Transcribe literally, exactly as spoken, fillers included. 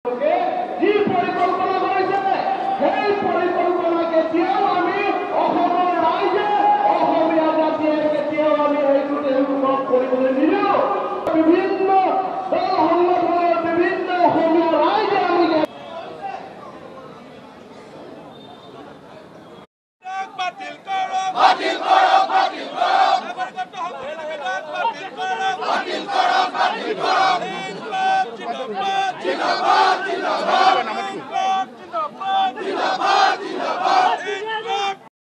যি পৰিকল্পনা কৰিছে সেই পৰিকল্পনা কেতিয়াও আমি অসমৰ ৰাইজে অসমীয়া জাতিয়ে কেতিয়াও আমি সেইটো তেওঁলোকক কৰিবলৈ নিদিওঁ। বিভিন্ন দল সংগঠনৰ বিভিন্ন অসমীয়া ৰাইজে আমি বাতিল কৰক বাতিল কৰক বাতিল কৰক বাতিল কৰক বাতিল কৰক বাতিল কৰক জিন্দাবাদ জিন্দাবাদ জিন্দাবাদ